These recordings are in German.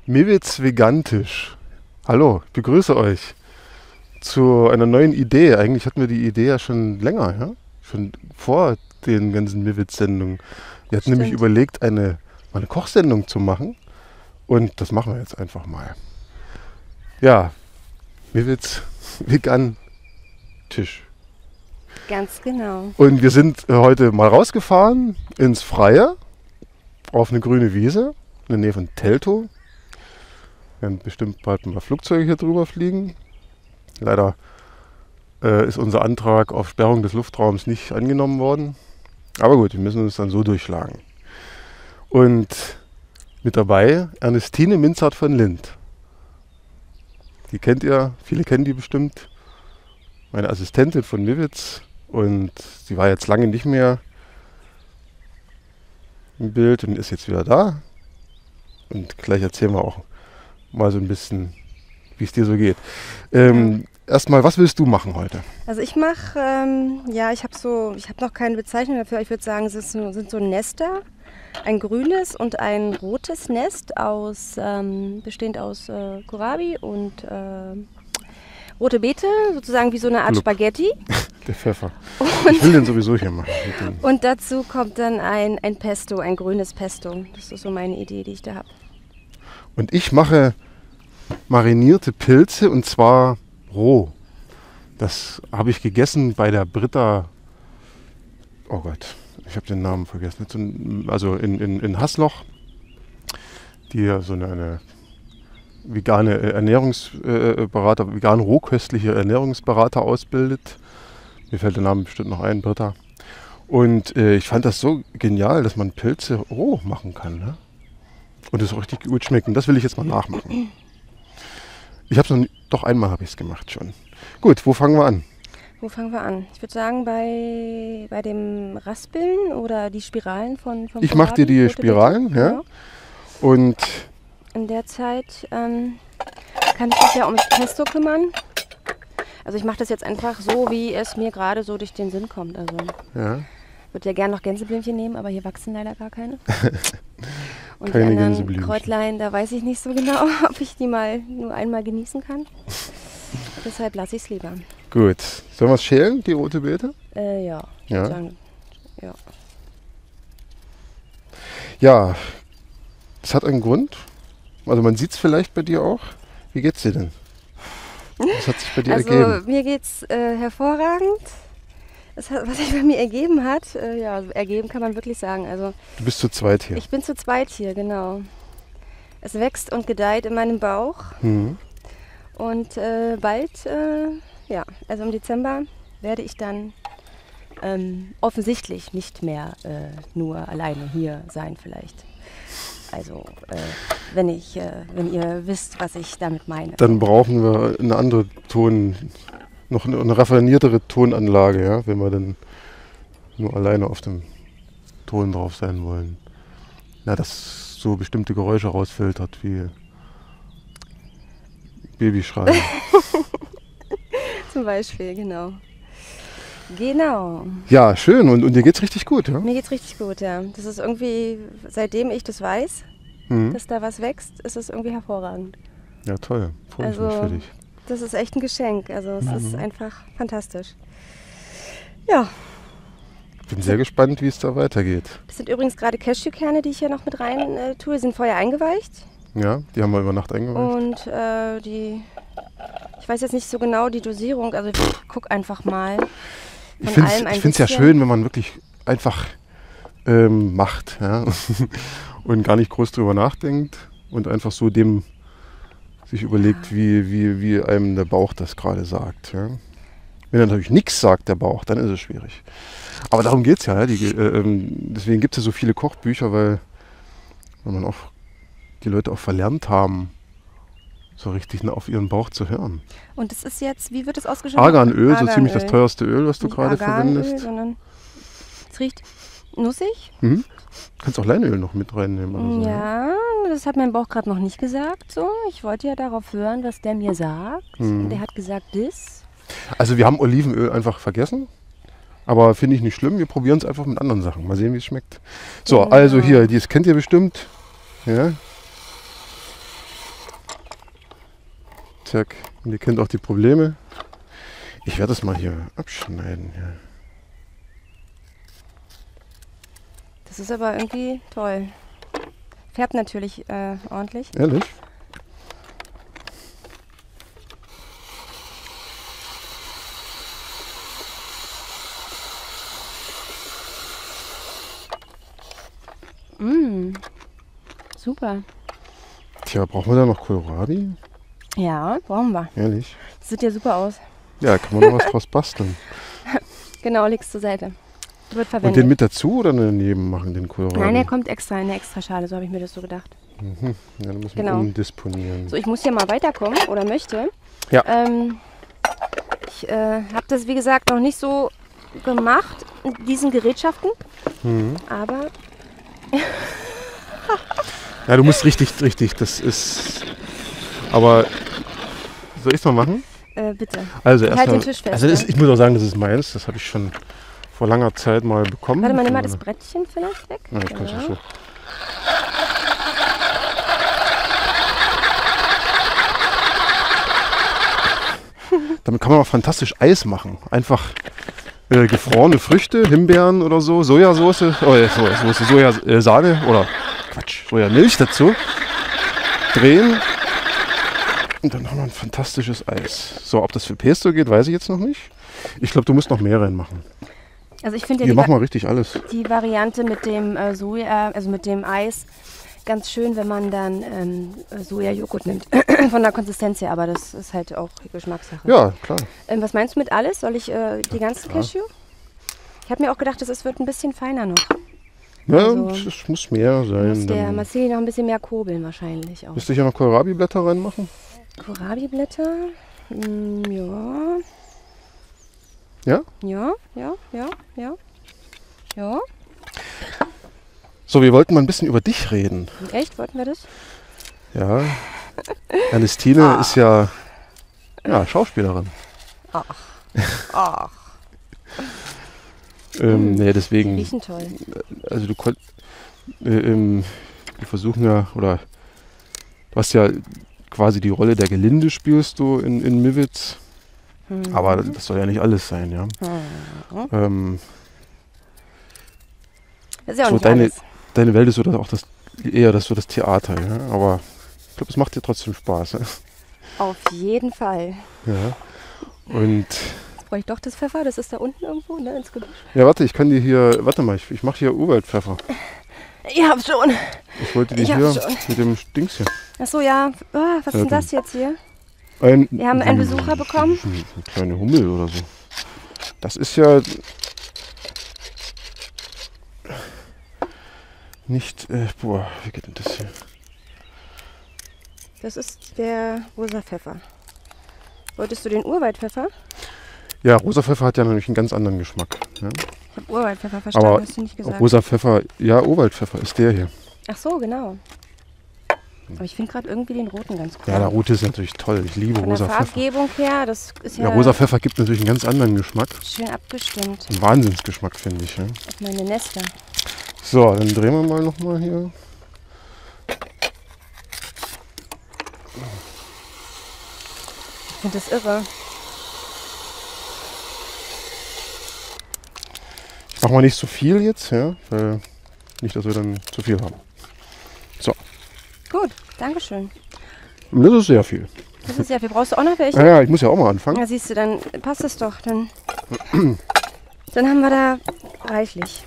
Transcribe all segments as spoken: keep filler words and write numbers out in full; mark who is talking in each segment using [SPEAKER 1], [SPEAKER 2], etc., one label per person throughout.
[SPEAKER 1] Mewitz Vegantisch. Hallo, ich begrüße euch zu einer neuen Idee. Eigentlich hatten wir die Idee ja schon länger, ja? Schon vor den ganzen Mewitz-Sendungen. Wir hatten
[SPEAKER 2] Stimmt.
[SPEAKER 1] nämlich überlegt, eine, mal eine Kochsendung zu machen. Und das machen wir jetzt einfach mal. Ja, Mewitz Vegantisch.
[SPEAKER 2] Ganz genau.
[SPEAKER 1] Und wir sind heute mal rausgefahren ins Freie, auf eine grüne Wiese in der Nähe von Teltow. Wir werden bestimmt bald mal Flugzeuge hier drüber fliegen. Leider äh, ist unser Antrag auf Sperrung des Luftraums nicht angenommen worden. Aber gut, wir müssen uns dann so durchschlagen. Und mit dabei Ernestine Minzart von Lind. Die kennt ihr, viele kennen die bestimmt. Meine Assistentin von Mewitz. Und sie war jetzt lange nicht mehr im Bild und ist jetzt wieder da. Und gleich erzählen wir auch mal so ein bisschen, wie es dir so geht. Ähm, ja. Erstmal, was willst du machen heute?
[SPEAKER 2] Also ich mache, ähm, ja, ich habe so, ich habe noch keine Bezeichnung dafür. Ich würde sagen, es ist so, sind so Nester, ein grünes und ein rotes Nest aus, ähm, bestehend aus äh, Kohlrabi und äh, rote Beete, sozusagen wie so eine Art
[SPEAKER 1] Blub.
[SPEAKER 2] Spaghetti.
[SPEAKER 1] Der Pfeffer.
[SPEAKER 2] Und,
[SPEAKER 1] ich will den sowieso hier machen.
[SPEAKER 2] Und dazu kommt dann ein, ein Pesto, ein grünes Pesto. Das ist so meine Idee, die ich da habe.
[SPEAKER 1] Und ich mache marinierte Pilze und zwar roh. Das habe ich gegessen bei der Britta, oh Gott, ich habe den Namen vergessen, also in, in, in Haßloch, die ja so eine, eine vegane Ernährungsberater, vegan rohköstliche Ernährungsberater ausbildet. Mir fällt der Name bestimmt noch ein, Britta. Und äh, ich fand das so genial, dass man Pilze roh machen kann. Ne? Und es richtig gut schmeckt. Und das will ich jetzt mal nachmachen. Ich habe es noch nie, doch einmal habe ich es gemacht schon. Gut, wo fangen wir an?
[SPEAKER 2] Wo fangen wir an? Ich würde sagen bei, bei dem Raspeln oder die Spiralen von vom
[SPEAKER 1] Ich mache dir die Spiralen, ja.
[SPEAKER 2] Genau.
[SPEAKER 1] Und
[SPEAKER 2] in der Zeit ähm, kann ich mich ja ums Pesto kümmern. Also ich mache das jetzt einfach so, wie es mir gerade so durch den Sinn kommt. Also
[SPEAKER 1] ja.
[SPEAKER 2] Ich würde ja gerne noch Gänseblümchen nehmen, aber hier wachsen leider gar keine. Und
[SPEAKER 1] keine
[SPEAKER 2] die anderen
[SPEAKER 1] Gänseblümchen.
[SPEAKER 2] Kräutlein, da weiß ich nicht so genau, ob ich die mal nur einmal genießen kann. Deshalb lasse ich es lieber.
[SPEAKER 1] Gut. Sollen wir es schälen, die rote Beete?
[SPEAKER 2] Äh, ja. Ich
[SPEAKER 1] Ja.
[SPEAKER 2] würd sagen, ja.
[SPEAKER 1] Ja, das hat einen Grund. Also man sieht es vielleicht bei dir auch. Wie geht's dir denn? Was hat sich bei dir
[SPEAKER 2] Also
[SPEAKER 1] ergeben?
[SPEAKER 2] mir geht's äh, hervorragend. Es hat, was sich bei mir ergeben hat, äh, ja, ergeben kann man wirklich sagen. Also
[SPEAKER 1] Du bist zu zweit hier.
[SPEAKER 2] ich bin zu zweit hier, genau. Es wächst und gedeiht in meinem Bauch.
[SPEAKER 1] Mhm.
[SPEAKER 2] Und äh, bald, äh, ja, also im Dezember werde ich dann ähm, offensichtlich nicht mehr äh, nur alleine hier sein vielleicht. Also äh, wenn ich, äh, wenn ihr wisst, was ich damit meine.
[SPEAKER 1] Dann brauchen wir eine andere Ton, noch eine, eine raffiniertere Tonanlage, ja, wenn wir dann nur alleine auf dem Ton drauf sein wollen. Ja, dass so bestimmte Geräusche rausfiltert wie Babyschreien.
[SPEAKER 2] Zum Beispiel, genau. Genau.
[SPEAKER 1] Ja, schön. Und, und dir geht's richtig gut, ja?
[SPEAKER 2] Mir geht's richtig gut, ja. Das ist irgendwie, seitdem ich das weiß,
[SPEAKER 1] Mhm.
[SPEAKER 2] dass da was wächst, ist es irgendwie hervorragend.
[SPEAKER 1] Ja, toll. Freue mich
[SPEAKER 2] Also-
[SPEAKER 1] für dich.
[SPEAKER 2] Das ist echt ein Geschenk. Also es
[SPEAKER 1] Mhm.
[SPEAKER 2] ist einfach fantastisch. Ja,
[SPEAKER 1] Bin sehr gespannt, wie es da weitergeht.
[SPEAKER 2] das sind übrigens gerade Cashewkerne, die ich hier noch mit rein äh, tue. Die sind vorher eingeweicht.
[SPEAKER 1] Ja, die haben wir über Nacht eingeweicht.
[SPEAKER 2] Und äh, die, ich weiß jetzt nicht so genau die Dosierung, also ich guck einfach mal.
[SPEAKER 1] Ich
[SPEAKER 2] Von
[SPEAKER 1] finde
[SPEAKER 2] allem ein
[SPEAKER 1] es ja
[SPEAKER 2] bisschen.
[SPEAKER 1] schön, wenn man wirklich einfach ähm, macht, ja? Und gar nicht groß drüber nachdenkt und einfach so dem sich überlegt, wie, wie, wie einem der Bauch das gerade sagt. Ja? Wenn er natürlich nichts sagt, der Bauch, dann ist es schwierig. Aber darum geht es ja. ja? Die, äh, ähm, deswegen gibt es ja so viele Kochbücher, weil, weil man auch die Leute auch verlernt haben, so richtig auf ihren Bauch zu hören.
[SPEAKER 2] Und das ist jetzt, wie wird das ausgesprochen?
[SPEAKER 1] Arganöl, so ziemlich das
[SPEAKER 2] Arganöl.
[SPEAKER 1] teuerste Öl, was du
[SPEAKER 2] Nicht
[SPEAKER 1] gerade
[SPEAKER 2] Arganöl,
[SPEAKER 1] verwendest.
[SPEAKER 2] sondern es riecht nussig.
[SPEAKER 1] Mhm. Kannst auch Leinöl noch mit reinnehmen. Oder so,
[SPEAKER 2] Ja, das hat mein Bauch gerade noch nicht gesagt. So, ich wollte ja darauf hören, was der mir sagt.
[SPEAKER 1] Mhm.
[SPEAKER 2] Der hat gesagt, das.
[SPEAKER 1] Also wir haben Olivenöl einfach vergessen. Aber finde ich nicht schlimm. Wir probieren es einfach mit anderen Sachen. Mal sehen, wie es schmeckt. So,
[SPEAKER 2] Genau.
[SPEAKER 1] also hier, das kennt ihr bestimmt. Ja. Zack. Und ihr kennt auch die Probleme. Ich werde das mal hier abschneiden. Ja.
[SPEAKER 2] Das ist aber irgendwie toll. Färbt natürlich äh, ordentlich.
[SPEAKER 1] Ehrlich?
[SPEAKER 2] Mm, super.
[SPEAKER 1] Tja, brauchen wir da noch Kohlrabi?
[SPEAKER 2] Ja, brauchen wir.
[SPEAKER 1] Ehrlich?
[SPEAKER 2] Das sieht ja super aus.
[SPEAKER 1] Ja, kann man noch was draus basteln.
[SPEAKER 2] Genau, legst zur Seite. Wird
[SPEAKER 1] Und
[SPEAKER 2] verwendet.
[SPEAKER 1] den mit dazu oder daneben machen, den Kohlrabi?
[SPEAKER 2] Nein, der kommt extra in eine Extraschale, so habe ich mir das so gedacht.
[SPEAKER 1] Mhm. Ja, dann müssen wir
[SPEAKER 2] Genau.
[SPEAKER 1] umdisponieren.
[SPEAKER 2] So, ich muss hier mal weiterkommen oder möchte.
[SPEAKER 1] Ja.
[SPEAKER 2] Ähm, ich äh, habe das, wie gesagt, noch nicht so gemacht, mit diesen Gerätschaften.
[SPEAKER 1] Mhm.
[SPEAKER 2] Aber
[SPEAKER 1] Ja, du musst richtig, richtig, das ist... Aber soll ich es mal machen?
[SPEAKER 2] äh, bitte.
[SPEAKER 1] Also
[SPEAKER 2] Halt
[SPEAKER 1] erstmal,
[SPEAKER 2] den Tisch fest,
[SPEAKER 1] also das,
[SPEAKER 2] ja.
[SPEAKER 1] ich muss auch sagen, das ist meins. Das habe ich schon vor langer Zeit mal bekommen.
[SPEAKER 2] Warte mal, nimm mal
[SPEAKER 1] Von
[SPEAKER 2] das
[SPEAKER 1] einer-
[SPEAKER 2] Brettchen vielleicht weg.
[SPEAKER 1] Ja, ich kann es
[SPEAKER 2] Ja.
[SPEAKER 1] auch so. Damit kann man auch fantastisch Eis machen. Einfach äh, gefrorene Früchte, Himbeeren oder so, Sojasauce, oh, äh, Sojasauce, Sojasahne oder Quatsch, Sojamilch dazu. Drehen. Und dann haben wir ein fantastisches Eis. So, ob das für Pesto geht, weiß ich jetzt noch nicht. Ich glaube, du musst noch mehr reinmachen.
[SPEAKER 2] Also ich finde ja
[SPEAKER 1] Hier,
[SPEAKER 2] die,
[SPEAKER 1] mach
[SPEAKER 2] Va
[SPEAKER 1] mal richtig alles.
[SPEAKER 2] die Variante mit dem äh, Soja, also mit dem Eis, ganz schön, wenn man dann ähm, Sojajoghurt nimmt. Von der Konsistenz her, aber das ist halt auch Geschmackssache.
[SPEAKER 1] Ja, klar.
[SPEAKER 2] Ähm, was meinst du mit alles? Soll ich äh, die ganzen Cashew? Ich habe mir auch gedacht, dass es wird ein bisschen feiner noch.
[SPEAKER 1] Ja,
[SPEAKER 2] Also,
[SPEAKER 1] es es muss mehr sein.
[SPEAKER 2] Muss der
[SPEAKER 1] Dann
[SPEAKER 2] Marcel noch ein bisschen mehr kurbeln wahrscheinlich auch.
[SPEAKER 1] müsste ich ja noch Kohlrabi-Blätter reinmachen.
[SPEAKER 2] Kohlrabi-Blätter? Mm, ja.
[SPEAKER 1] Ja?
[SPEAKER 2] Ja, ja, ja, ja. Ja.
[SPEAKER 1] So, wir wollten mal ein bisschen über dich reden.
[SPEAKER 2] Echt? Wollten wir das?
[SPEAKER 1] Ja. Ernestine ist ja, ja Schauspielerin.
[SPEAKER 2] Ach. Ach.
[SPEAKER 1] Ähm, nee, deswegen,
[SPEAKER 2] Riechen toll.
[SPEAKER 1] also du konntest, äh, ähm, wir versuchen ja, oder du hast ja quasi die Rolle der Gelinde spielst du in, in Mivitz.
[SPEAKER 2] Hm.
[SPEAKER 1] Aber das soll ja nicht alles sein, ja.
[SPEAKER 2] Hm.
[SPEAKER 1] Ähm,
[SPEAKER 2] Das ist ja auch
[SPEAKER 1] so
[SPEAKER 2] nicht
[SPEAKER 1] deine,
[SPEAKER 2] alles.
[SPEAKER 1] deine Welt ist so das, auch das, eher das, so das Theater, ja. Aber ich glaube, es macht dir trotzdem Spaß. Ja.
[SPEAKER 2] Auf jeden Fall.
[SPEAKER 1] Ja. Und
[SPEAKER 2] Jetzt brauche ich doch das Pfeffer, das ist da unten irgendwo, ne, ins Gebüsch.
[SPEAKER 1] ja, warte, ich kann dir hier, warte mal, ich, ich mache hier Urwaldpfeffer.
[SPEAKER 2] Ich hab's schon.
[SPEAKER 1] Ich wollte die
[SPEAKER 2] Ich
[SPEAKER 1] hier
[SPEAKER 2] hab's schon.
[SPEAKER 1] mit dem Dings hier.
[SPEAKER 2] Achso, ja. Oh, was ist
[SPEAKER 1] Ja,
[SPEAKER 2] denn
[SPEAKER 1] dann-
[SPEAKER 2] das jetzt hier?
[SPEAKER 1] Ein,
[SPEAKER 2] Wir haben einen Besucher bekommen.
[SPEAKER 1] Eine kleine Hummel oder so. Das ist ja nicht, äh, boah, wie geht denn das hier?
[SPEAKER 2] Das ist der rosa Pfeffer. Wolltest du den Urwaldpfeffer?
[SPEAKER 1] Ja, rosa Pfeffer hat ja nämlich einen ganz anderen Geschmack. Ja?
[SPEAKER 2] Ich habe Urwaldpfeffer verstanden,
[SPEAKER 1] Aber
[SPEAKER 2] hast du nicht gesagt.
[SPEAKER 1] rosa Pfeffer, ja, Urwaldpfeffer ist der hier.
[SPEAKER 2] Ach so, genau. Aber ich finde gerade irgendwie den roten ganz cool.
[SPEAKER 1] Ja, der rote ist natürlich toll. Ich liebe
[SPEAKER 2] Von der
[SPEAKER 1] rosa Pfeffer.
[SPEAKER 2] Farbgebung her, das ist ja,
[SPEAKER 1] Ja, rosa Pfeffer gibt natürlich einen ganz anderen Geschmack.
[SPEAKER 2] schön abgestimmt
[SPEAKER 1] Ein Wahnsinnsgeschmack, finde ich. Ja?
[SPEAKER 2] auf meine Nester.
[SPEAKER 1] So, dann drehen wir mal nochmal hier.
[SPEAKER 2] Ich finde das irre.
[SPEAKER 1] Ich mache mal nicht so viel jetzt, ja, weil nicht, dass wir dann zu viel haben.
[SPEAKER 2] Gut, Dankeschön.
[SPEAKER 1] Und das ist sehr viel.
[SPEAKER 2] Das ist ja viel. Brauchst du auch noch welche?
[SPEAKER 1] Naja, ich muss ja auch mal anfangen.
[SPEAKER 2] Ja, siehst du, dann passt es doch. Dann, dann haben wir da reichlich.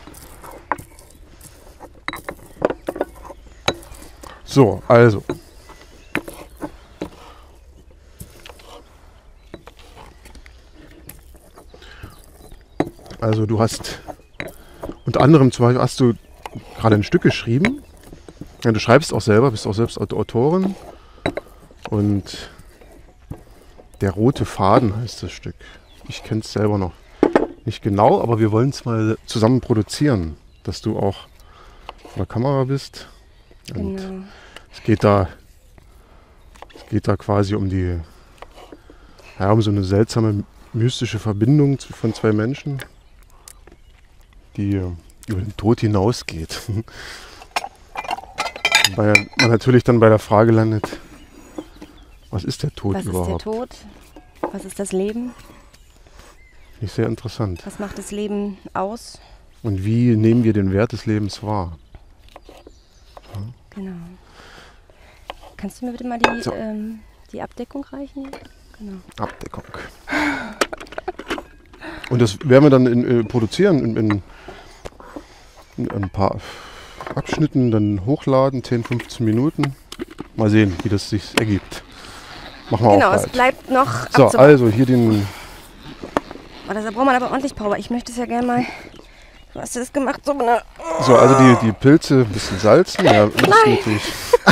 [SPEAKER 1] So, also. Also du hast unter anderem zum Beispiel hast du gerade ein Stück geschrieben. Ja, du schreibst auch selber, bist auch selbst Autorin. Und der rote Faden heißt das Stück. Ich kenne es selber noch nicht genau, aber wir wollen es mal zusammen produzieren, dass du auch vor der Kamera bist. Und
[SPEAKER 2] Genau.
[SPEAKER 1] es geht da, es geht da quasi um die, ja, um so eine seltsame mystische Verbindung zu- von zwei Menschen, die äh, über den Tod hinausgeht. Weil man natürlich dann bei der Frage landet, Was ist der Tod
[SPEAKER 2] Was
[SPEAKER 1] überhaupt?
[SPEAKER 2] ist der Tod? Was ist das Leben?
[SPEAKER 1] Finde ich sehr interessant.
[SPEAKER 2] Was macht das Leben aus?
[SPEAKER 1] Und wie nehmen wir den Wert des Lebens wahr?
[SPEAKER 2] Genau. Kannst du mir bitte mal die,
[SPEAKER 1] So.
[SPEAKER 2] ähm, die Abdeckung reichen? Genau.
[SPEAKER 1] Abdeckung. Und das werden wir dann in, äh, produzieren in, in, in ein paar Abschnitten, dann hochladen, zehn, fünfzehn Minuten. Mal sehen, wie das sich ergibt. Machen wir
[SPEAKER 2] Genau,
[SPEAKER 1] auch
[SPEAKER 2] es
[SPEAKER 1] bald.
[SPEAKER 2] bleibt noch
[SPEAKER 1] So,
[SPEAKER 2] abzuwarten.
[SPEAKER 1] also hier den...
[SPEAKER 2] Oh, da braucht man aber ordentlich Power. Ich möchte es ja gerne mal... Du hast das gemacht, so eine...
[SPEAKER 1] So, also die, die Pilze ein bisschen salzen. Ja, das ist natürlich.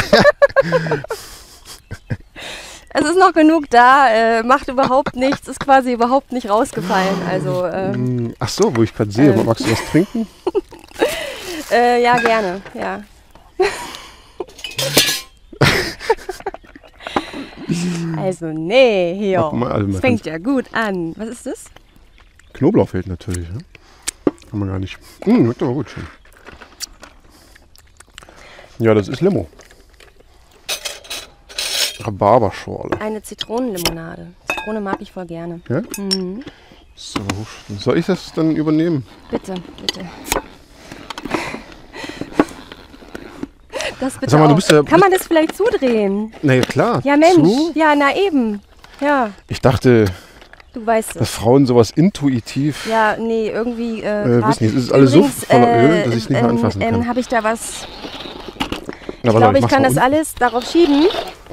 [SPEAKER 2] Es ist noch genug da, äh, macht überhaupt nichts, ist quasi überhaupt nicht rausgefallen. Also, ähm,
[SPEAKER 1] Mm, Ach so, wo ich gerade sehe,
[SPEAKER 2] ähm.
[SPEAKER 1] magst du was trinken?
[SPEAKER 2] äh, ja, gerne, ja. Also, nee, hier.
[SPEAKER 1] Warte mal, also man
[SPEAKER 2] Das fängt ja gut an. Was ist das?
[SPEAKER 1] Knoblauch fehlt natürlich. Ne? Kann man gar nicht. Mm, schmeckt aber gut schon. Ja, das ist Limo. Rhabarberschorle.
[SPEAKER 2] Eine Zitronenlimonade. Zitrone mag ich voll gerne.
[SPEAKER 1] Ja?
[SPEAKER 2] Mhm.
[SPEAKER 1] So, soll ich das dann übernehmen?
[SPEAKER 2] Bitte, bitte. Das bitte
[SPEAKER 1] Sag mal,
[SPEAKER 2] auch.
[SPEAKER 1] du bist ja-
[SPEAKER 2] Kann man das vielleicht zudrehen?
[SPEAKER 1] Na ja, klar.
[SPEAKER 2] Ja, Mensch.
[SPEAKER 1] Zu?
[SPEAKER 2] Ja, na eben. Ja,
[SPEAKER 1] Ich dachte,
[SPEAKER 2] du weißt es.
[SPEAKER 1] dass Frauen sowas intuitiv
[SPEAKER 2] Ja, nee, irgendwie. Äh,
[SPEAKER 1] äh,
[SPEAKER 2] grad-
[SPEAKER 1] wissen. Jetzt ist es alles so
[SPEAKER 2] Übrigens,
[SPEAKER 1] voller
[SPEAKER 2] äh,
[SPEAKER 1] Öl, dass ich es nicht mehr
[SPEAKER 2] ähm,
[SPEAKER 1] anfassen
[SPEAKER 2] ähm,
[SPEAKER 1] kann.
[SPEAKER 2] habe ich da was.
[SPEAKER 1] Na,
[SPEAKER 2] Ich
[SPEAKER 1] warte,
[SPEAKER 2] glaube, ich
[SPEAKER 1] mach's
[SPEAKER 2] kann
[SPEAKER 1] mal
[SPEAKER 2] das
[SPEAKER 1] unten.
[SPEAKER 2] alles darauf schieben.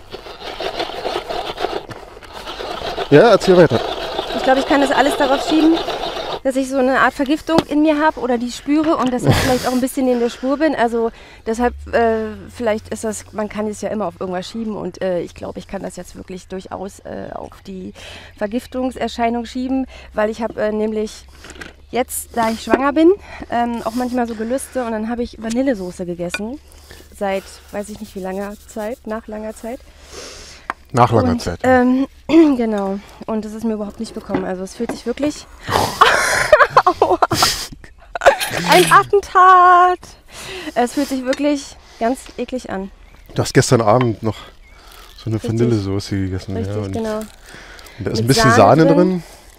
[SPEAKER 1] Ja, erzähl weiter.
[SPEAKER 2] Ich glaube, ich kann das alles darauf schieben, dass ich so eine Art Vergiftung in mir habe oder die spüre und dass ich vielleicht auch ein bisschen in der Spur bin. Also deshalb, äh, vielleicht ist das, man kann es ja immer auf irgendwas schieben und äh, ich glaube, ich kann das jetzt wirklich durchaus äh, auf die Vergiftungserscheinung schieben, weil ich habe äh, nämlich jetzt, da ich schwanger bin, ähm, auch manchmal so Gelüste und dann habe ich Vanillesoße gegessen. Seit, weiß ich nicht wie langer Zeit, nach langer Zeit.
[SPEAKER 1] Nach langer
[SPEAKER 2] und,
[SPEAKER 1] Zeit.
[SPEAKER 2] Ähm, genau. Und das ist mir überhaupt nicht bekommen. Also es fühlt sich wirklich... Aua. Ein Attentat! Es fühlt sich wirklich ganz eklig an.
[SPEAKER 1] Du hast gestern Abend noch so eine
[SPEAKER 2] Richtig.
[SPEAKER 1] Vanillesoße gegessen.
[SPEAKER 2] Richtig,
[SPEAKER 1] ja, und,
[SPEAKER 2] genau.
[SPEAKER 1] und da ist ein
[SPEAKER 2] Mit
[SPEAKER 1] bisschen
[SPEAKER 2] Sahne
[SPEAKER 1] Sahne
[SPEAKER 2] drin.
[SPEAKER 1] drin.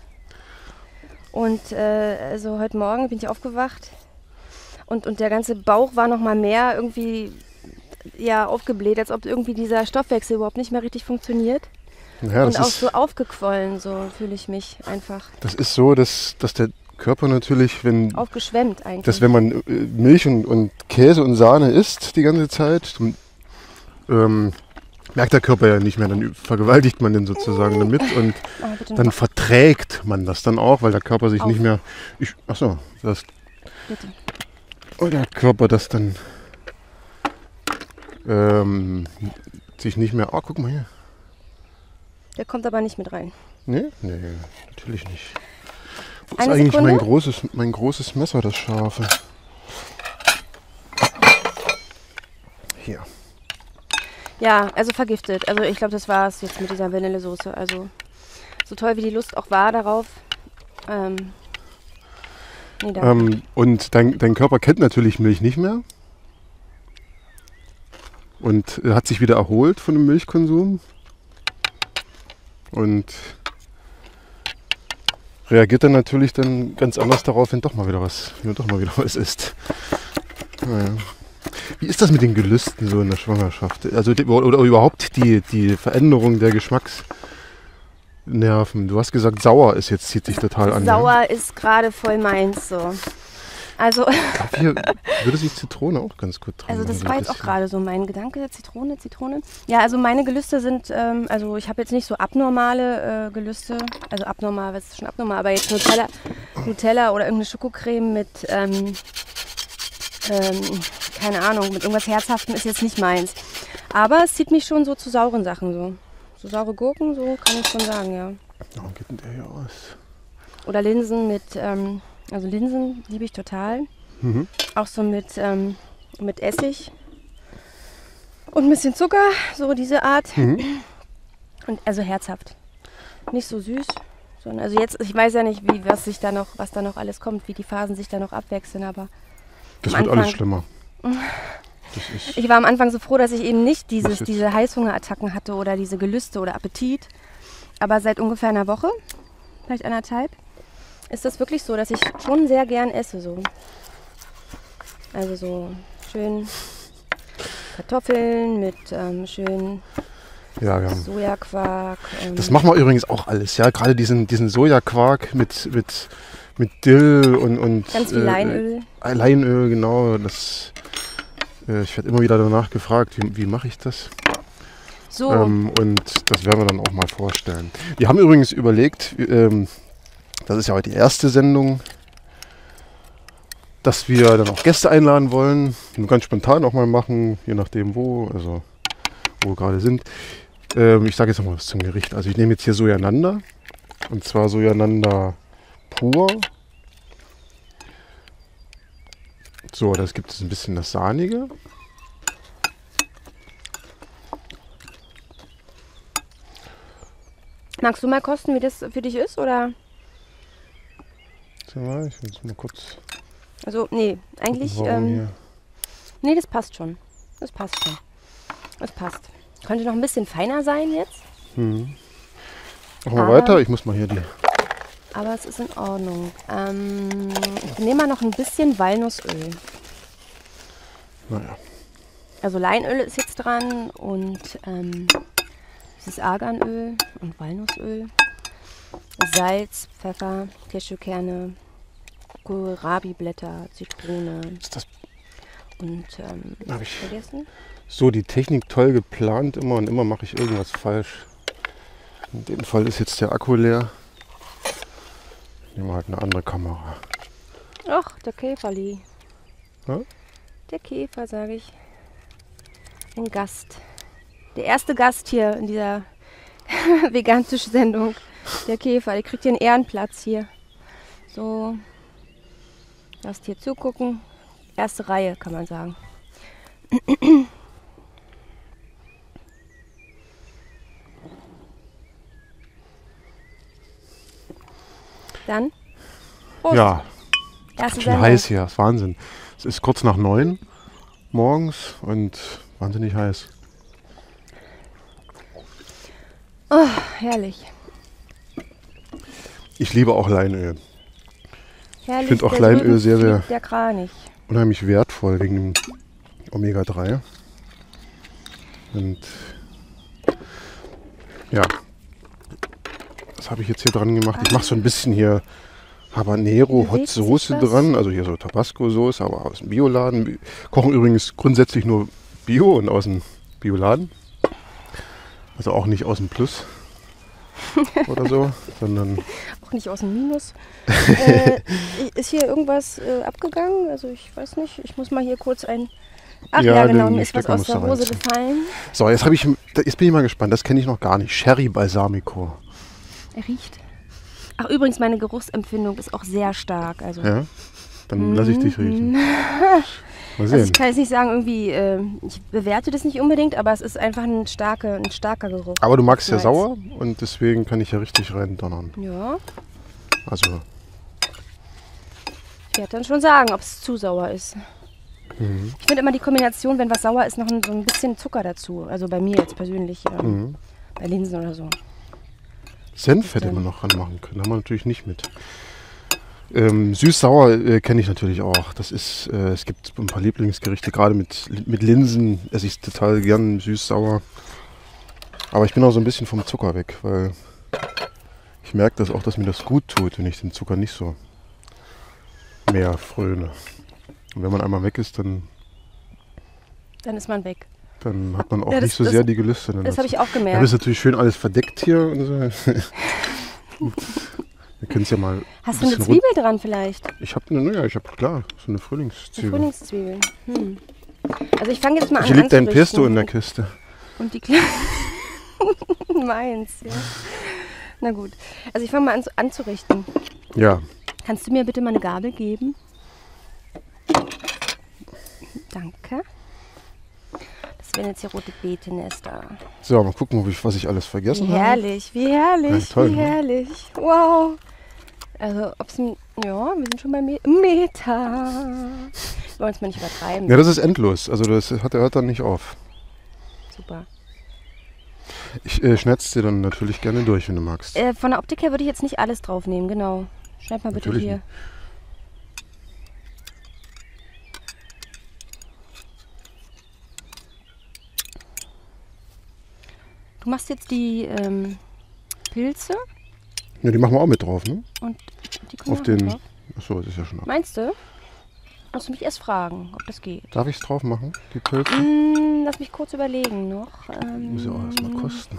[SPEAKER 2] Und äh, also heute Morgen bin ich aufgewacht und, und der ganze Bauch war noch mal mehr irgendwie ja, aufgebläht, als ob irgendwie dieser Stoffwechsel überhaupt nicht mehr richtig funktioniert.
[SPEAKER 1] Ja,
[SPEAKER 2] und
[SPEAKER 1] das
[SPEAKER 2] auch
[SPEAKER 1] ist,
[SPEAKER 2] so aufgequollen, so fühle ich mich einfach.
[SPEAKER 1] das ist so, dass, dass der Körper natürlich, wenn,
[SPEAKER 2] Aufgeschwemmt eigentlich.
[SPEAKER 1] dass wenn man äh, Milch und, und Käse und Sahne isst die ganze Zeit, dann, ähm, merkt der Körper ja nicht mehr, dann vergewaltigt man den sozusagen damit und
[SPEAKER 2] Ah, bitte
[SPEAKER 1] dann
[SPEAKER 2] noch.
[SPEAKER 1] verträgt man das dann auch, weil der Körper sich
[SPEAKER 2] Auf.
[SPEAKER 1] nicht mehr, ich, achso, das,
[SPEAKER 2] Bitte.
[SPEAKER 1] weil der Körper das dann ähm, sich nicht mehr, oh guck mal hier,
[SPEAKER 2] Der kommt aber nicht mit rein.
[SPEAKER 1] nee, nee, natürlich nicht. Wo ist
[SPEAKER 2] Eine
[SPEAKER 1] eigentlich
[SPEAKER 2] Sekunde.
[SPEAKER 1] mein großes, mein großes Messer, das scharfe? Hier.
[SPEAKER 2] Ja, also vergiftet. Also ich glaube, das war es jetzt mit dieser Vanillesoße. Also so toll wie die Lust auch war darauf. Ähm, nee, da.
[SPEAKER 1] Ähm, und dein, dein Körper kennt natürlich Milch nicht mehr und äh, hat sich wieder erholt von dem Milchkonsum und reagiert dann natürlich dann ganz anders darauf, wenn doch mal wieder was, wenn doch mal wieder was ist. Naja. Wie ist das mit den Gelüsten so in der Schwangerschaft? Also die, oder überhaupt die, die Veränderung der Geschmacksnerven? Du hast gesagt, sauer ist jetzt, zieht sich total an.
[SPEAKER 2] Sauer ist gerade voll meins so. Also,
[SPEAKER 1] Ja? Hier würde sich Zitrone auch ganz gut dran
[SPEAKER 2] also das
[SPEAKER 1] machen, so
[SPEAKER 2] war
[SPEAKER 1] ein
[SPEAKER 2] jetzt auch
[SPEAKER 1] bisschen.
[SPEAKER 2] gerade so mein Gedanke. Zitrone, Zitrone. Ja, also meine Gelüste sind, ähm, also ich habe jetzt nicht so abnormale äh, Gelüste. Also abnormal, was ist schon abnormal? Aber jetzt Nutella, Nutella oder irgendeine Schokocreme mit, ähm, ähm, keine Ahnung, mit irgendwas Herzhaftem ist jetzt nicht meins. Aber es zieht mich schon so zu sauren Sachen so. So saure Gurken, so kann ich schon sagen, ja.
[SPEAKER 1] Warum geht denn der hier aus?
[SPEAKER 2] Oder Linsen mit, ähm, also Linsen liebe ich total.
[SPEAKER 1] Mhm.
[SPEAKER 2] Auch so mit, ähm, mit Essig und ein bisschen Zucker, so diese Art.
[SPEAKER 1] Mhm.
[SPEAKER 2] Und also herzhaft. Nicht so süß. Sondern, also jetzt, ich weiß ja nicht, wie, was sich da noch, was da noch alles kommt, wie die Phasen sich da noch abwechseln, aber
[SPEAKER 1] Das
[SPEAKER 2] Am
[SPEAKER 1] wird alles
[SPEAKER 2] Anfang-
[SPEAKER 1] schlimmer. Das ist
[SPEAKER 2] Ich war am Anfang so froh, dass ich eben nicht dieses,
[SPEAKER 1] jetzt?
[SPEAKER 2] diese Heißhungerattacken hatte oder diese Gelüste oder Appetit. Aber seit ungefähr einer Woche, vielleicht anderthalb, ist das wirklich so, dass ich schon sehr gern esse. So. Also so schön Kartoffeln mit ähm, schön
[SPEAKER 1] ja, wir haben
[SPEAKER 2] Sojaquark. Ähm,
[SPEAKER 1] Das machen wir übrigens auch alles, ja. Gerade diesen, diesen Sojaquark mit, mit, mit Dill und, und
[SPEAKER 2] ganz viel Leinöl.
[SPEAKER 1] Äh, Leinöl, genau. Das, äh, ich werde immer wieder danach gefragt, wie, wie mache ich das?
[SPEAKER 2] So,
[SPEAKER 1] Ähm, und das werden wir dann auch mal vorstellen. Wir haben übrigens überlegt, ähm, das ist ja heute die erste Sendung, dass wir dann auch Gäste einladen wollen. Nur ganz spontan auch mal machen, je nachdem wo, also wo wir gerade sind. Ähm, ich sage jetzt noch mal was zum Gericht. Also ich nehme jetzt hier Sojananda. Und zwar Sojananda pur. So, das gibt es ein bisschen das Sahnige.
[SPEAKER 2] magst du mal kosten, wie das für dich ist? Oder?
[SPEAKER 1] So, ich will jetzt mal kurz
[SPEAKER 2] Also, nee, eigentlich.
[SPEAKER 1] gucken, warum
[SPEAKER 2] Ähm,
[SPEAKER 1] hier.
[SPEAKER 2] nee, das passt schon. Das passt schon. Das passt. Könnte noch ein bisschen feiner sein jetzt,
[SPEAKER 1] Hm. Machen wir
[SPEAKER 2] Aber-
[SPEAKER 1] weiter. Ich muss mal hier die.
[SPEAKER 2] aber es ist in Ordnung. Ähm, ich nehme mal noch ein bisschen Walnussöl.
[SPEAKER 1] Naja.
[SPEAKER 2] Also Leinöl ist jetzt dran und ähm, dieses Arganöl und Walnussöl. Salz, Pfeffer, Cashewkerne, Kohlrabi-Blätter, Zitrone
[SPEAKER 1] Ist das,
[SPEAKER 2] und ähm,
[SPEAKER 1] hab ich
[SPEAKER 2] vergessen?
[SPEAKER 1] so die Technik toll geplant immer und immer mache ich irgendwas falsch. In dem Fall ist jetzt der Akku leer. Nehmen wir halt eine andere Kamera.
[SPEAKER 2] Ach, der Käferli.
[SPEAKER 1] Ja?
[SPEAKER 2] Der Käfer, sage ich. Ein Gast. Der erste Gast hier in dieser Vegantisch-Sendung. Der Käfer, der kriegt hier einen Ehrenplatz hier. So. Darfst hier zugucken. Erste Reihe, kann man sagen. Dann. Prost.
[SPEAKER 1] Ja,
[SPEAKER 2] Erste
[SPEAKER 1] schon
[SPEAKER 2] Sendung.
[SPEAKER 1] heiß hier. Das ist Wahnsinn. Es ist kurz nach neun morgens und wahnsinnig heiß.
[SPEAKER 2] Oh, herrlich.
[SPEAKER 1] Ich liebe auch Leinöl.
[SPEAKER 2] Herrlich.
[SPEAKER 1] find auch
[SPEAKER 2] der
[SPEAKER 1] Leinöl
[SPEAKER 2] drüben
[SPEAKER 1] sehr, sehr-
[SPEAKER 2] fliegt Der Kranich.
[SPEAKER 1] Unheimlich wertvoll wegen dem Omega drei. Und ja, was habe ich jetzt hier dran gemacht? Ich mache so ein bisschen hier Habanero Hot
[SPEAKER 2] Bewegt sich
[SPEAKER 1] Soße
[SPEAKER 2] was?
[SPEAKER 1] dran, also hier so Tabasco Soße, aber aus dem Bioladen. Wir kochen übrigens grundsätzlich nur Bio und aus dem Bioladen. Also auch nicht aus dem Plus oder so, sondern
[SPEAKER 2] Auch nicht aus dem Minus. äh, ist hier irgendwas äh, abgegangen? Also ich weiß nicht. Ich muss mal hier kurz ein... Ach ja,
[SPEAKER 1] Ja,
[SPEAKER 2] genau,
[SPEAKER 1] den
[SPEAKER 2] mir ist was
[SPEAKER 1] Stecker
[SPEAKER 2] aus
[SPEAKER 1] musst
[SPEAKER 2] der
[SPEAKER 1] du
[SPEAKER 2] Hose
[SPEAKER 1] reinziehen.
[SPEAKER 2] gefallen.
[SPEAKER 1] so. Jetzt habe ich, jetzt bin ich mal gespannt. Das kenne ich noch gar nicht. Sherry Balsamico.
[SPEAKER 2] Er riecht. Ach übrigens, meine Geruchsempfindung ist auch sehr stark. Also,
[SPEAKER 1] Ja, dann lasse ich dich riechen. Mal
[SPEAKER 2] also
[SPEAKER 1] sehen.
[SPEAKER 2] ich kann jetzt nicht sagen, irgendwie, äh, ich bewerte das nicht unbedingt, aber es ist einfach ein, starke, ein starker Geruch.
[SPEAKER 1] Aber du magst ja
[SPEAKER 2] Nice.
[SPEAKER 1] sauer und deswegen kann ich ja richtig rein donnern.
[SPEAKER 2] Ja,
[SPEAKER 1] Also,
[SPEAKER 2] ich werde dann schon sagen, ob es zu sauer ist.
[SPEAKER 1] mhm.
[SPEAKER 2] Ich finde immer die Kombination, wenn was sauer ist, noch ein, so ein bisschen Zucker dazu. Also bei mir jetzt persönlich, ähm,
[SPEAKER 1] Mhm.
[SPEAKER 2] bei Linsen oder so.
[SPEAKER 1] Senf hätte man noch ranmachen können. Haben wir natürlich nicht mit. Ähm, Süß-sauer äh, kenne ich natürlich auch. Das ist, äh, es gibt ein paar Lieblingsgerichte, gerade mit, mit Linsen esse ich total gern süß-sauer. Aber ich bin auch so ein bisschen vom Zucker weg, weil ich merke das auch, dass mir das gut tut, wenn ich den Zucker nicht so mehr fröne. Und wenn man einmal weg ist, dann,
[SPEAKER 2] Dann ist man weg.
[SPEAKER 1] dann hat man auch
[SPEAKER 2] Ja, das-
[SPEAKER 1] nicht so
[SPEAKER 2] das-
[SPEAKER 1] sehr die Gelüste. dann
[SPEAKER 2] Das
[SPEAKER 1] dazu.
[SPEAKER 2] habe ich auch
[SPEAKER 1] Ja,
[SPEAKER 2] gemerkt.
[SPEAKER 1] das ist natürlich schön alles verdeckt hier und so. Wir können es ja mal.
[SPEAKER 2] Hast du eine
[SPEAKER 1] bisschen rund-
[SPEAKER 2] Zwiebel dran vielleicht?
[SPEAKER 1] Ich habe eine, naja, ich habe klar, so eine
[SPEAKER 2] Eine
[SPEAKER 1] Frühlingszwiebel.
[SPEAKER 2] Frühlingszwiebel. Hm. Also ich fange jetzt mal an
[SPEAKER 1] Hier liegt dein
[SPEAKER 2] anzurichten.
[SPEAKER 1] Pesto in der Kiste.
[SPEAKER 2] Und die Kle Meins, ja. Na gut. Also ich fange mal an zu- anzurichten.
[SPEAKER 1] Ja,
[SPEAKER 2] Kannst du mir bitte mal eine Gabel geben? Danke. Das wären jetzt hier rote Beete-Nester.
[SPEAKER 1] so, mal gucken, ob ich, was ich alles vergessen
[SPEAKER 2] Wie
[SPEAKER 1] habe.
[SPEAKER 2] herrlich, wie herrlich,
[SPEAKER 1] Ja, toll,
[SPEAKER 2] wie
[SPEAKER 1] ne?
[SPEAKER 2] herrlich. Wow. Also, ob's ein, ja, wir sind schon bei Me Meter. wollen es mal nicht übertreiben.
[SPEAKER 1] Ja, das ist endlos. Also das hat, hört dann nicht auf.
[SPEAKER 2] Super.
[SPEAKER 1] Ich äh, schneid's dir dann natürlich gerne durch, wenn du magst.
[SPEAKER 2] Äh, von der Optik her würde ich jetzt nicht alles draufnehmen, genau. Schneid mal bitte
[SPEAKER 1] Natürlich
[SPEAKER 2] hier.
[SPEAKER 1] nicht.
[SPEAKER 2] Du machst jetzt die ähm, Pilze
[SPEAKER 1] Ja, die machen wir auch mit drauf, ne?
[SPEAKER 2] und die kommen
[SPEAKER 1] Auf
[SPEAKER 2] auch mit
[SPEAKER 1] den.
[SPEAKER 2] drauf.
[SPEAKER 1] Achso, das ist ja schon ab.
[SPEAKER 2] Meinst du? Musst du mich erst fragen, ob das geht.
[SPEAKER 1] Darf ich es drauf machen, die Pilze?
[SPEAKER 2] Mm, lass mich kurz überlegen noch. Ähm,
[SPEAKER 1] Muss ja auch erstmal kosten.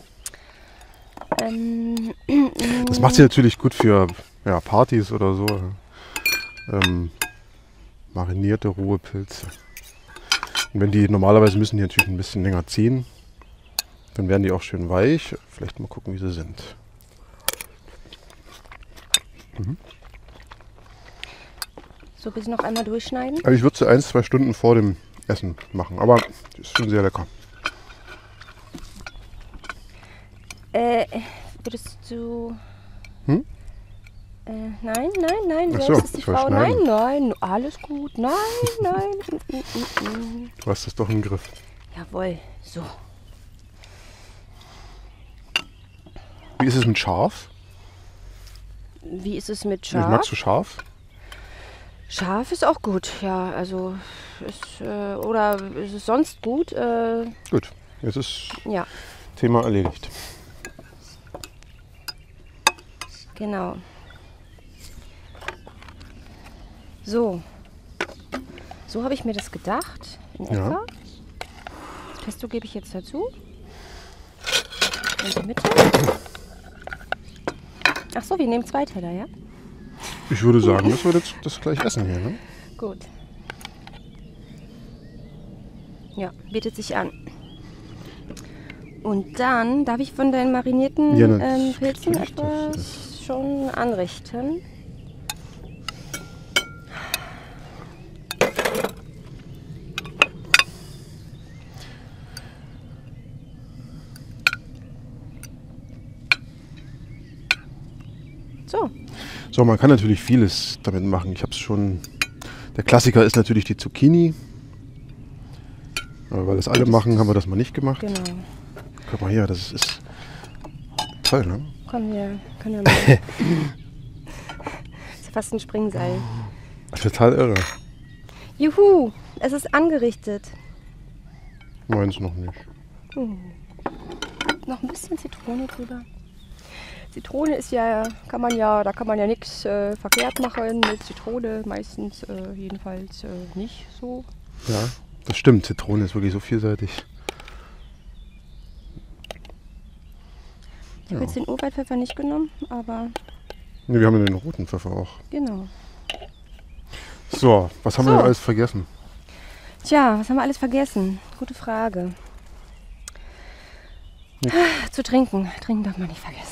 [SPEAKER 2] Ähm,
[SPEAKER 1] Das macht sie natürlich gut für ja, Partys oder so. Ähm, marinierte rohe Pilze. Und wenn die, normalerweise müssen die natürlich ein bisschen länger ziehen, dann werden die auch schön weich. Vielleicht mal gucken, wie sie sind. Mhm.
[SPEAKER 2] So, bitte noch einmal durchschneiden.
[SPEAKER 1] Also ich würde sie ein, zwei Stunden vor dem Essen machen, aber ist schon sehr lecker.
[SPEAKER 2] Äh, würdest du...
[SPEAKER 1] Hm?
[SPEAKER 2] Äh, nein, nein, nein,
[SPEAKER 1] Ach
[SPEAKER 2] wer
[SPEAKER 1] so,
[SPEAKER 2] ist die
[SPEAKER 1] ich soll
[SPEAKER 2] Frau? Nein,
[SPEAKER 1] schneiden.
[SPEAKER 2] nein, alles gut. Nein, nein. mm, mm, mm.
[SPEAKER 1] Du hast das doch im Griff.
[SPEAKER 2] Jawohl, so.
[SPEAKER 1] Wie ist es mit scharf?
[SPEAKER 2] Wie ist es mit
[SPEAKER 1] Wie
[SPEAKER 2] scharf?
[SPEAKER 1] magst du scharf?
[SPEAKER 2] Scharf ist auch gut, ja. Also, ist, äh, oder ist es sonst gut? Äh,
[SPEAKER 1] Gut, jetzt ist
[SPEAKER 2] ja,
[SPEAKER 1] Thema erledigt.
[SPEAKER 2] genau. So. So habe ich mir das gedacht. In
[SPEAKER 1] Ja.
[SPEAKER 2] etwa. Das Pesto gebe ich jetzt dazu. In die Mitte. Ach so, wir nehmen zwei Teller, ja?
[SPEAKER 1] Ich würde sagen, dass wir jetzt das gleich essen hier, ne?
[SPEAKER 2] Gut. Ja, bietet sich an. Und dann darf ich von deinen marinierten
[SPEAKER 1] Ja,
[SPEAKER 2] ähm,
[SPEAKER 1] natürlich,
[SPEAKER 2] Pilzen
[SPEAKER 1] das
[SPEAKER 2] etwas schon anrichten. So.
[SPEAKER 1] So, man kann natürlich vieles damit machen. Ich habe es schon. Der Klassiker ist natürlich die Zucchini. Aber weil das alle machen, haben wir das mal nicht gemacht.
[SPEAKER 2] Genau.
[SPEAKER 1] Guck mal hier, das ist toll, ne?
[SPEAKER 2] Komm, wir können wir mal. Das ist ja fast ein Springseil.
[SPEAKER 1] Total irre.
[SPEAKER 2] Juhu, es ist angerichtet.
[SPEAKER 1] Meins noch nicht.
[SPEAKER 2] Uh. Noch ein bisschen Zitrone drüber. Zitrone ist ja, kann man ja, da kann man ja nichts äh, verkehrt machen mit Zitrone. Meistens äh, jedenfalls äh, nicht so.
[SPEAKER 1] Ja, das stimmt. Zitrone ist wirklich so vielseitig.
[SPEAKER 2] Ich habe
[SPEAKER 1] Ja.
[SPEAKER 2] jetzt den Urwaldpfeffer nicht genommen, aber
[SPEAKER 1] Ne, wir haben ja den roten Pfeffer auch.
[SPEAKER 2] genau.
[SPEAKER 1] So, was haben wir
[SPEAKER 2] So.
[SPEAKER 1] denn alles vergessen?
[SPEAKER 2] Tja, was haben wir alles vergessen? Gute Frage.
[SPEAKER 1] Nix.
[SPEAKER 2] Zu trinken. Trinken darf man nicht vergessen.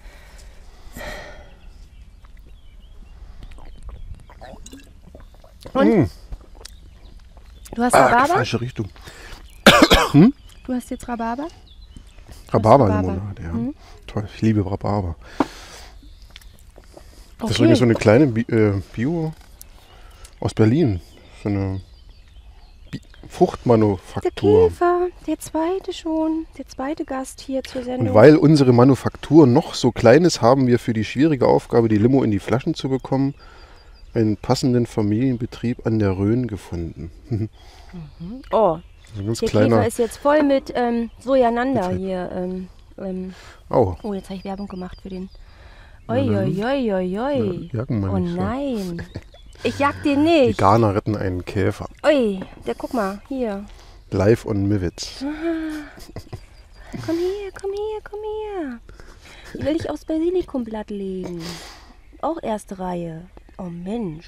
[SPEAKER 2] Und?
[SPEAKER 1] Mmh.
[SPEAKER 2] Du hast
[SPEAKER 1] Ah,
[SPEAKER 2] Rhabarber?
[SPEAKER 1] falsche Richtung.
[SPEAKER 2] Du hast jetzt Rhabarber?
[SPEAKER 1] Rhabarberlimonade, ja.
[SPEAKER 2] Mhm.
[SPEAKER 1] Toll, ich liebe Rhabarber. Das ist
[SPEAKER 2] Okay.
[SPEAKER 1] übrigens so eine kleine Bi äh, Bio aus Berlin. So eine Bi
[SPEAKER 2] Der
[SPEAKER 1] Fruchtmanufaktur.
[SPEAKER 2] Käfer, der zweite schon, der zweite Gast hier zur Sendung.
[SPEAKER 1] Und weil unsere Manufaktur noch so klein ist, haben wir für die schwierige Aufgabe, die Limo in die Flaschen zu bekommen, einen passenden Familienbetrieb an der Rhön gefunden.
[SPEAKER 2] Oh,
[SPEAKER 1] So ein ganz
[SPEAKER 2] der
[SPEAKER 1] kleiner.
[SPEAKER 2] Käfer ist jetzt voll mit ähm, Sojananda
[SPEAKER 1] Betrieb.
[SPEAKER 2] hier. Ähm, ähm,
[SPEAKER 1] Oh,
[SPEAKER 2] oh, jetzt habe ich Werbung gemacht für den.
[SPEAKER 1] Na
[SPEAKER 2] Oi,
[SPEAKER 1] dann.
[SPEAKER 2] oi, oi, oi, oi.
[SPEAKER 1] Ja, jagen wir
[SPEAKER 2] Oh
[SPEAKER 1] nicht so.
[SPEAKER 2] nein. Ich jag den
[SPEAKER 1] Die
[SPEAKER 2] nicht.
[SPEAKER 1] Ghana retten einen Käfer.
[SPEAKER 2] Ui, der guck mal, hier.
[SPEAKER 1] Live on Mivitz.
[SPEAKER 2] Komm her, komm her, komm her. Die will ich aufs Basilikumblatt legen. Auch erste Reihe. Oh Mensch.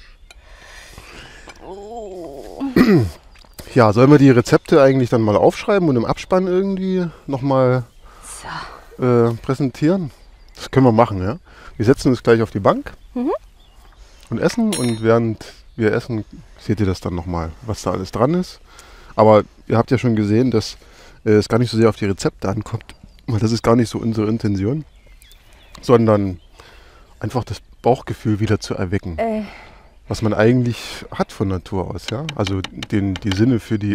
[SPEAKER 2] Oh.
[SPEAKER 1] Ja, sollen wir die Rezepte eigentlich dann mal aufschreiben und im Abspann irgendwie nochmal
[SPEAKER 2] So.
[SPEAKER 1] äh, präsentieren? Das können wir machen, ja. Wir setzen uns gleich auf die Bank
[SPEAKER 2] Mhm.
[SPEAKER 1] und essen und während wir essen, seht ihr das dann nochmal, was da alles dran ist. Aber ihr habt ja schon gesehen, dass äh, es gar nicht so sehr auf die Rezepte ankommt, weil das ist gar nicht so unsere Intention, sondern einfach das Bauchgefühl wieder zu erwecken.
[SPEAKER 2] Äh,
[SPEAKER 1] was man eigentlich hat von Natur aus, ja. Also den, die Sinne für die.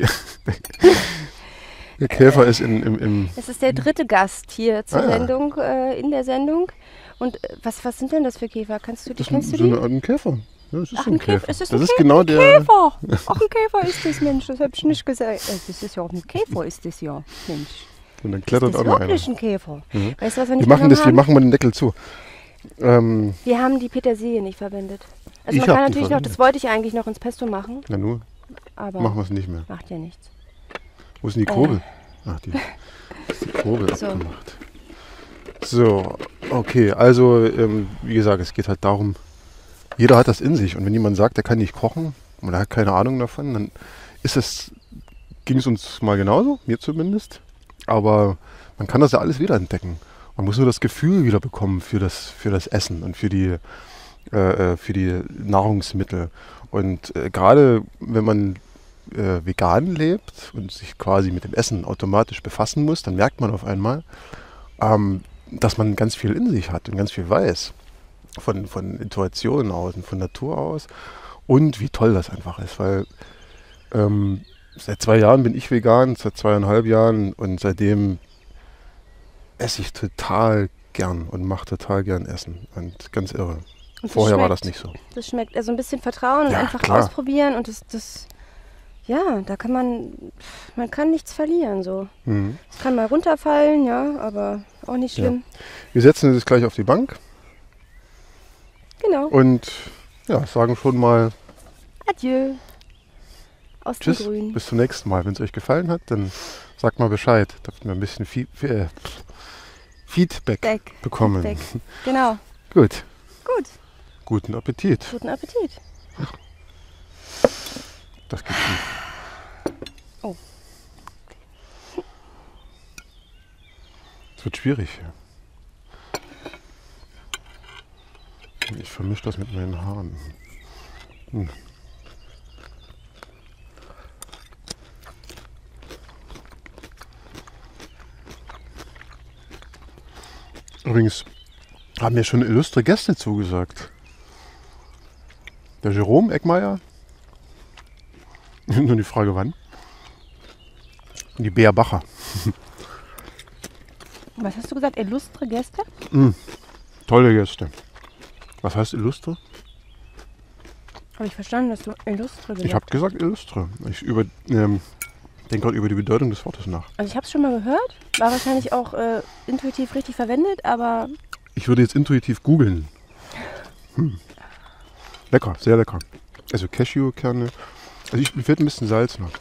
[SPEAKER 1] Der Käfer ist in, im, im.
[SPEAKER 2] Es ist der dritte Gast hier zur
[SPEAKER 1] Ah, ja.
[SPEAKER 2] Sendung, äh, in der Sendung. Und äh, was, was sind denn das für Käfer? Kannst du die,
[SPEAKER 1] Das ist
[SPEAKER 2] kennst du
[SPEAKER 1] so
[SPEAKER 2] die?
[SPEAKER 1] eine, ein Käfer. Ja, das ist
[SPEAKER 2] Ach,
[SPEAKER 1] so ein
[SPEAKER 2] ein Käfer.
[SPEAKER 1] Käfer.
[SPEAKER 2] Ist das
[SPEAKER 1] das
[SPEAKER 2] ein
[SPEAKER 1] ist
[SPEAKER 2] Käfer?
[SPEAKER 1] genau
[SPEAKER 2] Ein
[SPEAKER 1] der.
[SPEAKER 2] Käfer! Ach, ein Käfer ist das, Mensch. Das habe ich nicht gesagt. Äh, Das ist ja auch ein Käfer, ist das ja. Mensch.
[SPEAKER 1] Und dann klettert
[SPEAKER 2] Das
[SPEAKER 1] auch
[SPEAKER 2] ist
[SPEAKER 1] noch einer.
[SPEAKER 2] wirklich ein Käfer.
[SPEAKER 1] Mhm.
[SPEAKER 2] Weißt du, was wir
[SPEAKER 1] Wir
[SPEAKER 2] nicht
[SPEAKER 1] machen
[SPEAKER 2] genommen
[SPEAKER 1] das, wir
[SPEAKER 2] haben?
[SPEAKER 1] machen mal den Deckel zu. Ähm,
[SPEAKER 2] Wir haben die Petersilie nicht verwendet. Also
[SPEAKER 1] Ich
[SPEAKER 2] man kann
[SPEAKER 1] hab die
[SPEAKER 2] natürlich noch,
[SPEAKER 1] verwendet.
[SPEAKER 2] das wollte ich eigentlich noch ins Pesto machen,
[SPEAKER 1] na nur,
[SPEAKER 2] aber
[SPEAKER 1] machen wir es nicht mehr.
[SPEAKER 2] macht ja nichts.
[SPEAKER 1] Wo ist denn die
[SPEAKER 2] Äh.
[SPEAKER 1] Kurbel? Ach, die, ist die Kurbel
[SPEAKER 2] So.
[SPEAKER 1] abgemacht. So, okay, also ähm, wie gesagt, es geht halt darum, jeder hat das in sich. Und wenn jemand sagt, er kann nicht kochen oder hat keine Ahnung davon, dann ist es, ging es uns mal genauso, mir zumindest. Aber man kann das ja alles wiederentdecken. Man muss nur das Gefühl wieder bekommen für das, für das Essen und für die, äh, äh, für die Nahrungsmittel. Und äh, gerade wenn man äh, vegan lebt und sich quasi mit dem Essen automatisch befassen muss, dann merkt man auf einmal, ähm, dass man ganz viel in sich hat und ganz viel weiß. Von, von Intuition aus und von Natur aus. Und wie toll das einfach ist, weil ähm, seit zwei Jahren bin ich vegan, seit zweieinhalb Jahren und seitdem esse ich total gern und mache total gern Essen. Und ganz irre.
[SPEAKER 2] Und das
[SPEAKER 1] Vorher war das
[SPEAKER 2] schmeckt.
[SPEAKER 1] nicht so.
[SPEAKER 2] Das schmeckt, also ein bisschen Vertrauen und
[SPEAKER 1] Ja,
[SPEAKER 2] einfach
[SPEAKER 1] klar.
[SPEAKER 2] ausprobieren und das, das, ja, da kann man, man kann nichts verlieren so.
[SPEAKER 1] Mhm.
[SPEAKER 2] Es kann mal runterfallen, ja, aber auch nicht schlimm.
[SPEAKER 1] Wir setzen uns gleich auf die Bank
[SPEAKER 2] Genau.
[SPEAKER 1] und ja, sagen schon mal
[SPEAKER 2] Adieu. Aus
[SPEAKER 1] Tschüss,
[SPEAKER 2] dem Grün.
[SPEAKER 1] bis zum nächsten Mal. Wenn es euch gefallen hat, dann sagt mal Bescheid, damit wir ein bisschen Fe äh, Feedback
[SPEAKER 2] Back.
[SPEAKER 1] bekommen.
[SPEAKER 2] Feedback. Genau.
[SPEAKER 1] Gut,
[SPEAKER 2] Gut.
[SPEAKER 1] guten Appetit.
[SPEAKER 2] Guten Appetit.
[SPEAKER 1] Das geht schief.
[SPEAKER 2] Oh.
[SPEAKER 1] Es wird schwierig hier. Ich vermische das mit meinen Haaren. Hm. Übrigens haben mir schon illustre Gäste zugesagt. Der Jerome Eckmeier. Nur die Frage wann. Und die Bea Bacher.
[SPEAKER 2] Was hast du gesagt? Illustre Gäste?
[SPEAKER 1] Tolle Gäste. Was heißt illustre?
[SPEAKER 2] Habe ich verstanden, dass du Illustre gesagt
[SPEAKER 1] Ich habe gesagt illustre. Ich über, ähm, denke gerade über die Bedeutung des Wortes nach.
[SPEAKER 2] Also ich habe es schon mal gehört. War wahrscheinlich auch äh, intuitiv richtig verwendet, aber
[SPEAKER 1] Ich würde jetzt intuitiv googeln. Hm. Lecker, sehr lecker. Also Cashewkerne. Also ich, mir fehlt ein bisschen Salz noch.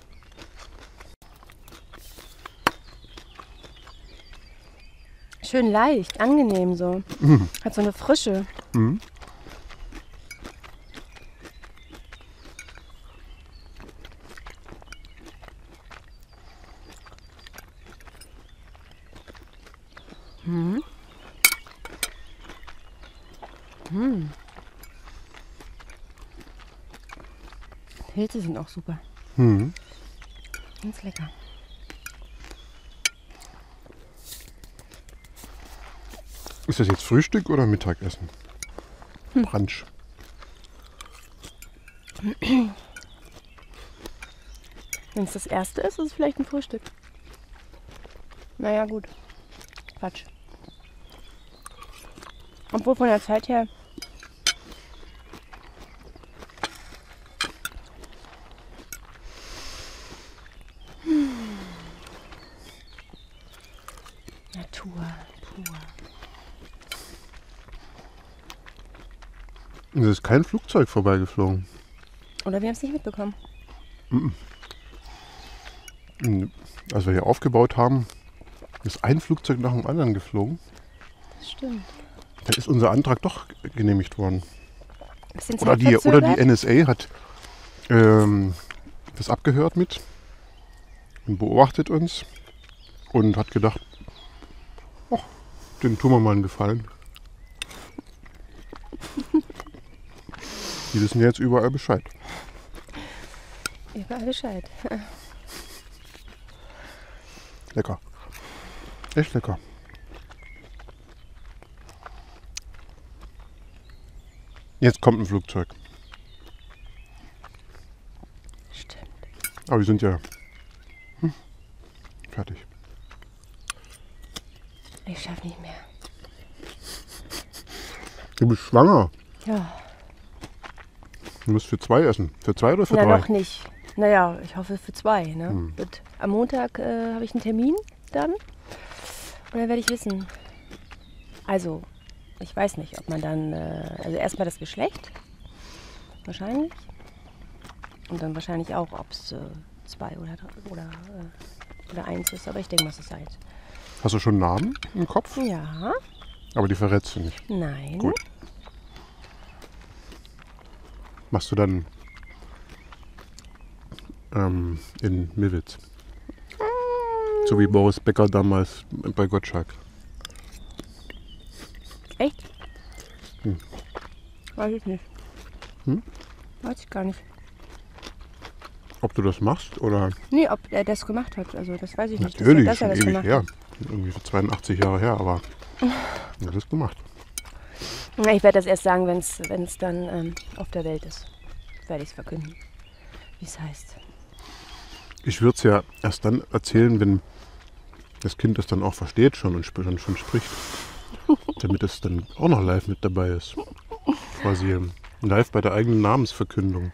[SPEAKER 2] schön leicht, angenehm so.
[SPEAKER 1] Mhm.
[SPEAKER 2] Hat so eine Frische.
[SPEAKER 1] Mhm.
[SPEAKER 2] Mhm. Mhm. Pilze sind auch super.
[SPEAKER 1] Mhm.
[SPEAKER 2] Ganz lecker.
[SPEAKER 1] Ist das jetzt Frühstück oder Mittagessen? Brunch.
[SPEAKER 2] Wenn es das erste ist, ist es vielleicht ein Frühstück. Naja, gut. Quatsch. Obwohl von der Zeit her. Hm. Natur, pur.
[SPEAKER 1] Es ist kein Flugzeug vorbeigeflogen.
[SPEAKER 2] Oder wir haben es nicht mitbekommen.
[SPEAKER 1] Als wir hier aufgebaut haben, ist ein Flugzeug nach dem anderen geflogen.
[SPEAKER 2] Das stimmt.
[SPEAKER 1] Da ist unser Antrag doch genehmigt worden.
[SPEAKER 2] Bisschen
[SPEAKER 1] Oder die, oder die
[SPEAKER 2] zeitverzögert.
[SPEAKER 1] N S A hat ähm, das abgehört mit und beobachtet uns und hat gedacht, ach, den tun wir mal einen Gefallen. Die wissen ja jetzt überall Bescheid.
[SPEAKER 2] Überall Bescheid.
[SPEAKER 1] Lecker. Echt lecker. Jetzt kommt ein Flugzeug. Aber die sind ja hm, fertig.
[SPEAKER 2] Ich schaffe nicht mehr.
[SPEAKER 1] Du bist schwanger.
[SPEAKER 2] Ja.
[SPEAKER 1] Du musst für zwei essen. Für zwei oder für
[SPEAKER 2] Na,
[SPEAKER 1] drei?
[SPEAKER 2] noch nicht. Naja, ich hoffe für zwei. Ne?
[SPEAKER 1] Hm.
[SPEAKER 2] Wird, am Montag äh, habe ich einen Termin dann. Und dann werde ich wissen. Also, ich weiß nicht, ob man dann, äh, also erstmal das Geschlecht. Wahrscheinlich. Und dann wahrscheinlich auch, ob es äh, zwei oder, oder, äh, oder eins ist. Aber ich denke, was es sei.
[SPEAKER 1] Hast du schon Namen im Kopf?
[SPEAKER 2] Ja,
[SPEAKER 1] Aber die verrätst du nicht.
[SPEAKER 2] nein.
[SPEAKER 1] Gut. Machst du dann ähm, in Millwitz. So wie Boris Becker damals bei Gottschalk.
[SPEAKER 2] Echt?
[SPEAKER 1] Hm.
[SPEAKER 2] Weiß ich nicht.
[SPEAKER 1] Hm?
[SPEAKER 2] Weiß ich gar nicht.
[SPEAKER 1] Ob du das machst oder...
[SPEAKER 2] Nee, ob er das gemacht hat. Also das weiß ich nicht.
[SPEAKER 1] Natürlich,
[SPEAKER 2] dass er,
[SPEAKER 1] schon
[SPEAKER 2] dass er
[SPEAKER 1] ewig
[SPEAKER 2] das
[SPEAKER 1] her.
[SPEAKER 2] gemacht
[SPEAKER 1] Irgendwie so zweiundachtzig Jahre her, aber er hat das gemacht.
[SPEAKER 2] hat. Ich werde das erst sagen, wenn es dann ähm, auf der Welt ist. Werde ich es verkünden, wie es heißt.
[SPEAKER 1] Ich würde es ja erst dann erzählen, wenn das Kind das dann auch versteht schon und sp- dann schon spricht. Damit es dann auch noch live mit dabei ist. Quasi live bei der eigenen Namensverkündung.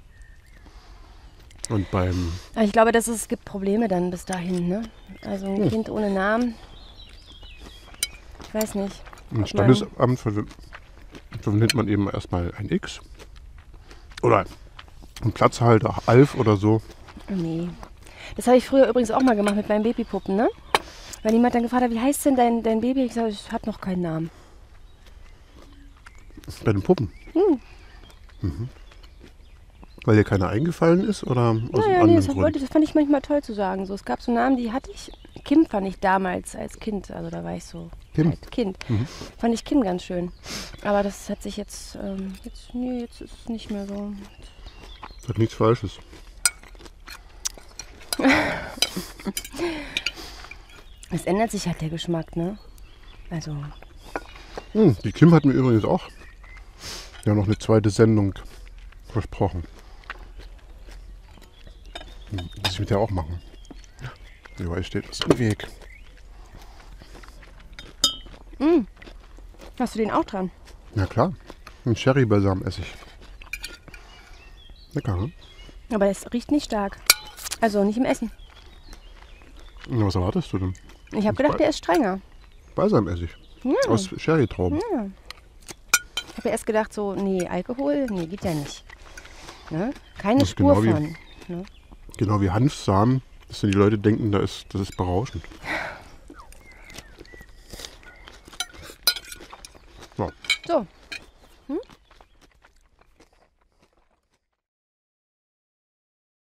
[SPEAKER 1] Und beim...
[SPEAKER 2] Aber ich glaube, dass es gibt Probleme dann bis dahin. Ne? Also ein
[SPEAKER 1] Hm.
[SPEAKER 2] Kind ohne Namen. Ich weiß nicht.
[SPEAKER 1] Im
[SPEAKER 2] ob
[SPEAKER 1] Standesamt ver- verwendet man eben erstmal ein X. Oder ein Platzhalter, Alf oder so.
[SPEAKER 2] Man, nee. Das habe ich früher übrigens auch mal gemacht mit meinen Babypuppen. Ne? Wenn jemand dann gefragt hat, wie heißt denn dein, dein Baby? Ich sage, es hat noch keinen Namen.
[SPEAKER 1] Bei den Puppen.
[SPEAKER 2] Hm.
[SPEAKER 1] Mhm. Weil dir keiner eingefallen ist oder aus einem
[SPEAKER 2] Naja, nee,
[SPEAKER 1] anderen
[SPEAKER 2] das,
[SPEAKER 1] Grund?
[SPEAKER 2] wollte, das fand ich manchmal toll zu sagen. So, es gab so Namen, die hatte ich. Kim fand ich damals als Kind. Also da war ich so
[SPEAKER 1] Kim?
[SPEAKER 2] halt Kind.
[SPEAKER 1] Mhm.
[SPEAKER 2] Fand ich Kim ganz schön. Aber das hat sich jetzt, ähm, jetzt, nee, jetzt ist es nicht mehr so.
[SPEAKER 1] Hat nichts Falsches.
[SPEAKER 2] Es ändert sich halt der Geschmack, ne? Also,
[SPEAKER 1] Hm, die Kim hat mir übrigens auch ja noch eine zweite Sendung versprochen. Hm, muss ich mit der auch machen. Überall steht was im Weg.
[SPEAKER 2] mh, hast du den auch dran?
[SPEAKER 1] Na klar, ein Sherry-Balsam-Essig. Lecker, ne?
[SPEAKER 2] Aber es riecht nicht stark. Also nicht im Essen.
[SPEAKER 1] Na, was erwartest du denn?
[SPEAKER 2] Ich habe gedacht, der ist strenger.
[SPEAKER 1] Balsam-Essig.
[SPEAKER 2] Ja.
[SPEAKER 1] Aus Sherry-Trauben.
[SPEAKER 2] Ja. Ich habe erst gedacht, so, nee, Alkohol, nee, geht ja nicht. Ne? Keine
[SPEAKER 1] Das ist
[SPEAKER 2] Spur
[SPEAKER 1] genau wie-
[SPEAKER 2] von. Ne?
[SPEAKER 1] Genau wie Hanfsamen, dass dann die Leute denken, da ist, das ist berauschend. So.
[SPEAKER 2] So. Hm?